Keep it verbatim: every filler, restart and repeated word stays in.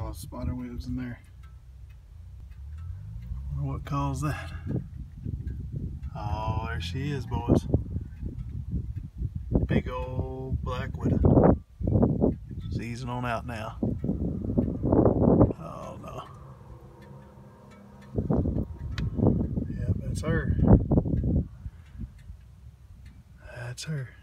of spider webs in there. I wonder what caused that. Oh, there she is, boys. Big old black widow. She's easing on out now. Oh no. Yep, that's her. That's her.